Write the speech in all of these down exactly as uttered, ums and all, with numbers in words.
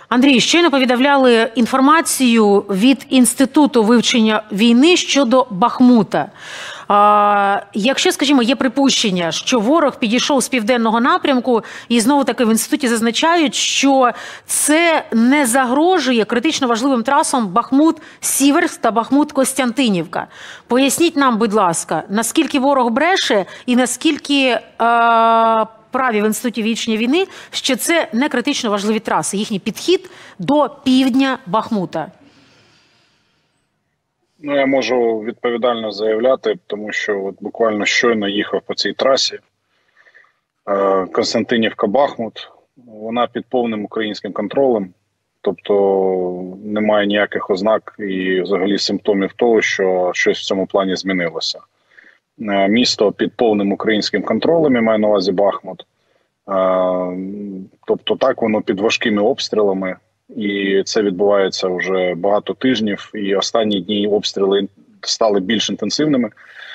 Андрій, щойно повідомляли інформацію від Інституту вивчення війни щодо Бахмута. А, якщо, скажімо, є припущення, що ворог підійшов з південного напрямку, і знову-таки в інституті зазначають, що це не загрожує критично важливим трасам Бахмут-Сіверськ та Бахмут-Костянтинівка. Поясніть нам, будь ласка, наскільки ворог бреше і наскільки а, праві в Інституті вивчення війни, що це не критично важливі траси, їхній підхід до півдня Бахмута? Ну, я можу відповідально заявляти, тому що от буквально щойно їхав по цій трасі. Костянтинівка-Бахмут, вона під повним українським контролем, тобто немає ніяких ознак і взагалі симптомів того, що щось в цьому плані змінилося. Місто під повним українським контролем, я маю на увазі Бахмут, тобто так воно під важкими обстрілами. І це відбувається вже багато тижнів, і останні дні обстріли стали більш інтенсивними.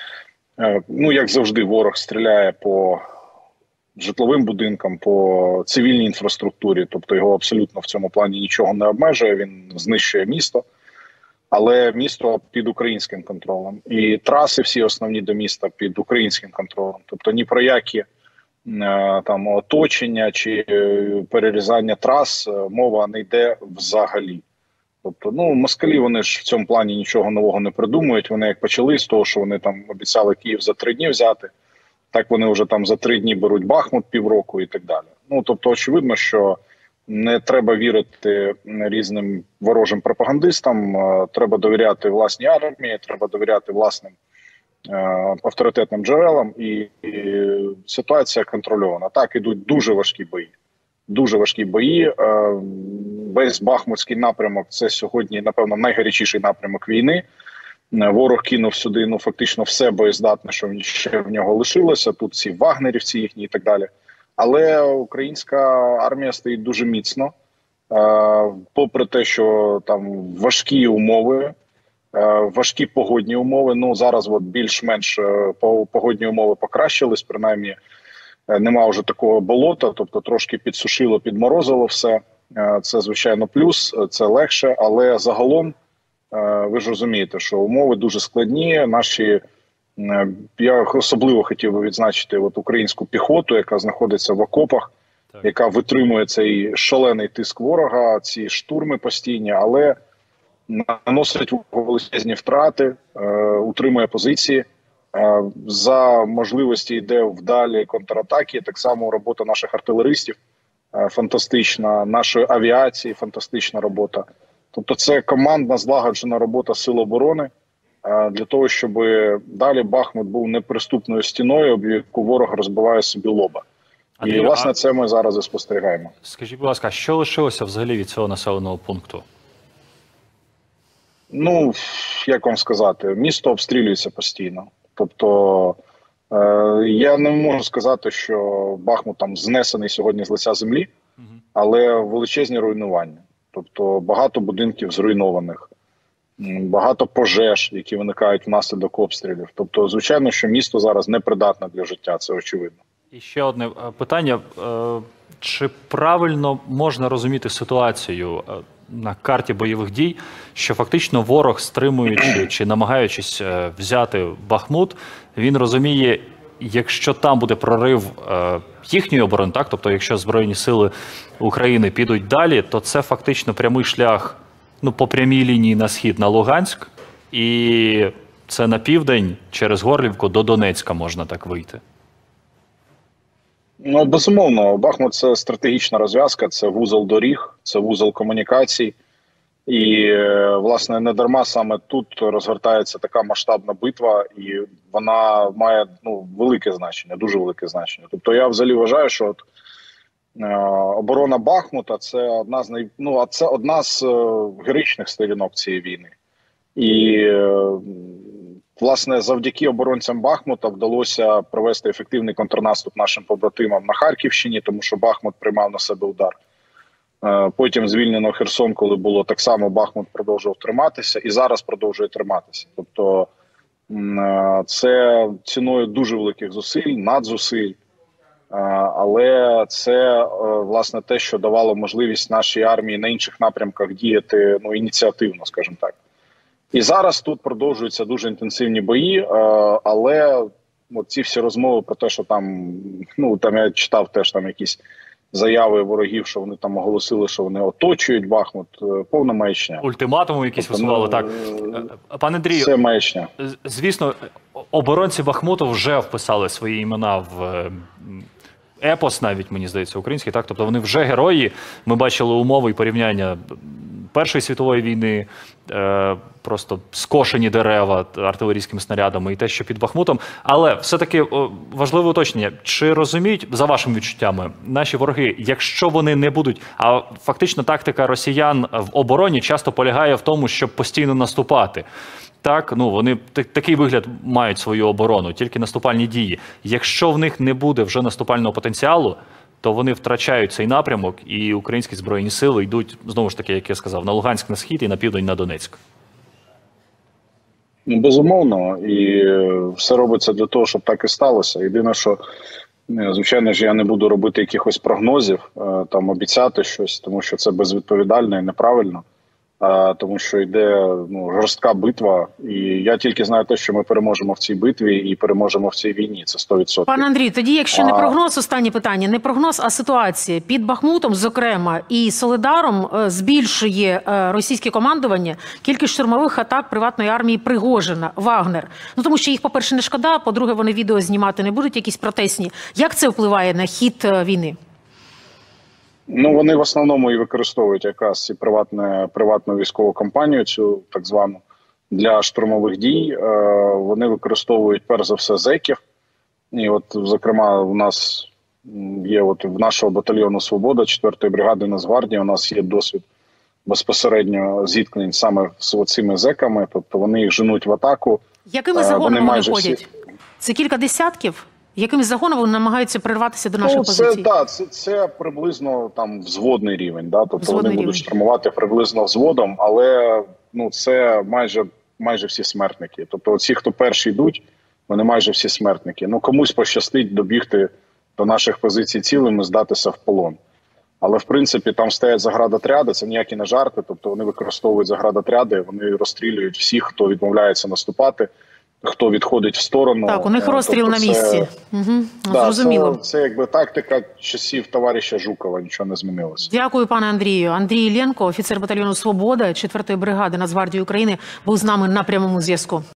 Ну, як завжди, ворог стріляє по житловим будинкам, по цивільній інфраструктурі, тобто його абсолютно в цьому плані нічого не обмежує, він знищує місто, але місто під українським контролем. І траси всі основні до міста під українським контролем, тобто ні про які там оточення чи перерізання трас мова не йде взагалі. Тобто, ну, москалі, вони ж в цьому плані нічого нового не придумують. Вони як почали з того, що вони там обіцяли Київ за три дні взяти, так вони вже там за три дні беруть Бахмут півроку і так далі. Ну, тобто, очевидно, що не треба вірити різним ворожим пропагандистам, треба довіряти власній армії, треба довіряти власним авторитетним джерелам, і, і ситуація контрольована. Так, ідуть дуже важкі бої. Дуже важкі бої. Весь Бахмутський напрямок – це сьогодні, напевно, найгарячіший напрямок війни. Ворог кинув сюди, ну, фактично все боєздатне, що ще в нього лишилося. Тут ці вагнерівці їхні і так далі. Але українська армія стоїть дуже міцно. Попри те, що там важкі умови, важкі погодні умови. Ну, зараз от більш-менш погодні умови покращились, принаймні нема вже такого болота, тобто трошки підсушило, підморозило все. Це, звичайно, плюс, це легше, але загалом ви ж розумієте, що умови дуже складні. Наші, я особливо хотів би відзначити от українську піхоту, яка знаходиться в окопах, так, яка витримує цей шалений тиск ворога, ці штурми постійні, але наносить величезні втрати, е, утримує позиції, е, за можливості йде вдалі контратаки. Так само робота наших артилеристів е, фантастична, нашої авіації фантастична робота. Тобто це командна злагоджена робота Сил оборони е, для того, щоб далі Бахмут був неприступною стіною, об яку ворог розбиває собі лоба. Андрій, і, власне, це ми зараз і спостерігаємо. Скажіть, будь ласка, що лишилося взагалі від цього населеного пункту? Ну, як вам сказати, місто обстрілюється постійно. Тобто, е, я не можу сказати, що Бахмут там знесений сьогодні з лиця землі, але величезні руйнування. Тобто, багато будинків зруйнованих, багато пожеж, які виникають внаслідок обстрілів. Тобто, звичайно, що місто зараз непридатне для життя, це очевидно. І ще одне питання. Чи правильно можна розуміти ситуацію на карті бойових дій, що фактично ворог, стримуючи чи намагаючись взяти Бахмут, він розуміє, якщо там буде прорив їхньої оборони, так, тобто якщо Збройні сили України підуть далі, то це фактично прямий шлях, ну, по прямій лінії на схід, на Луганськ, і це на південь через Горлівку до Донецька можна так вийти. Ну, безумовно, Бахмут – це стратегічна розв'язка, це вузол доріг, це вузол комунікацій. І, власне, не дарма саме тут розгортається така масштабна битва, і вона має, ну, велике значення, дуже велике значення. Тобто я взагалі вважаю, що от, е, оборона Бахмута – це одна з най... ну, а це одна з е, героїчних сторінок цієї війни. І е, власне, завдяки оборонцям Бахмута вдалося провести ефективний контрнаступ нашим побратимам на Харківщині, тому що Бахмут приймав на себе удар. Потім звільнено Херсон, коли було так само, Бахмут продовжував триматися і зараз продовжує триматися. Тобто це ціною дуже великих зусиль, надзусиль. Але це, власне, те, що давало можливість нашій армії на інших напрямках діяти, ну, ініціативно, скажімо так. І зараз тут продовжуються дуже інтенсивні бої, але от ці всі розмови про те, що там, ну, там я читав теж там якісь заяви ворогів, що вони там оголосили, що вони оточують Бахмут, повна маячня. Ультиматуми якісь Тобто, висували, ну, так. Пане Андрію, це маячня. Звісно, оборонці Бахмуту вже вписали свої імена в епос, навіть, мені здається, український, так? Тобто вони вже герої. Ми бачили умови і порівняння Першої світової війни, е, просто скошені дерева артилерійськими снарядами і те, що під Бахмутом. Але все-таки важливе уточнення. Чи розуміють, за вашими відчуттями, наші вороги, якщо вони не будуть, а фактично тактика росіян в обороні часто полягає в тому, щоб постійно наступати. Так, ну вони такий вигляд мають свою оборону, тільки наступальні дії. Якщо в них не буде вже наступального потенціалу, то вони втрачають цей напрямок, і українські Збройні сили йдуть, знову ж таки, як я сказав, на Луганськ, на схід і на південь, на Донецьк. Безумовно, і все робиться для того, щоб так і сталося. Єдине, що, звичайно ж, я не буду робити якихось прогнозів, там обіцяти щось, тому що це безвідповідально і неправильно. А, тому що йде, ну, жорстка битва, і я тільки знаю те, що ми переможемо в цій битві і переможемо в цій війні, це сто відсотків. Пане Андрій, тоді, якщо не прогноз, останнє питання, не прогноз, а ситуація. Під Бахмутом, зокрема, і Солидаром збільшує російське командування кількість штурмових атак приватної армії Пригожина, Вагнер. Ну, тому що їх, по-перше, не шкода, по-друге, вони відео знімати не будуть, якісь протестні. Як це впливає на хід війни? Ну, вони в основному і використовують якраз і приватне, приватну військову компанію, цю так звану, для штурмових дій. Е, вони використовують, перш за все, зеків. І от, зокрема, у нас є от в нашого батальйону «Свобода», четвертої бригади Нацгвардії, у нас є досвід безпосередньо зіткнень саме з цими зеками, тобто вони їх женуть в атаку. Якими загонами вони, вони ходять? Всі... Це кілька десятків? Яким загоном вони намагаються прирватися до нашої ну, це, позиції? Да, це, це приблизно там взводний рівень. Да? Тобто взводний вони рівень. Будуть штурмувати приблизно взводом, але ну, це майже, майже всі смертники. Тобто ці, хто перші йдуть, вони майже всі смертники. Ну, комусь пощастить добігти до наших позицій цілими, здатися в полон. Але, в принципі, там стоять заградотряди, це ніякі не жарти, тобто вони використовують заградотряди, вони розстрілюють всіх, хто відмовляється наступати, хто відходить в сторону. Так, у них розстріл тобто, на місці. Це, угу. да, Зрозуміло. Це, це якби тактика часів товариша Жукова, нічого не змінилося. Дякую, пане Андрію. Андрій Іллєнко, офіцер батальйону «Свобода» четвертої бригади Нацгвардії України, був з нами на прямому зв'язку.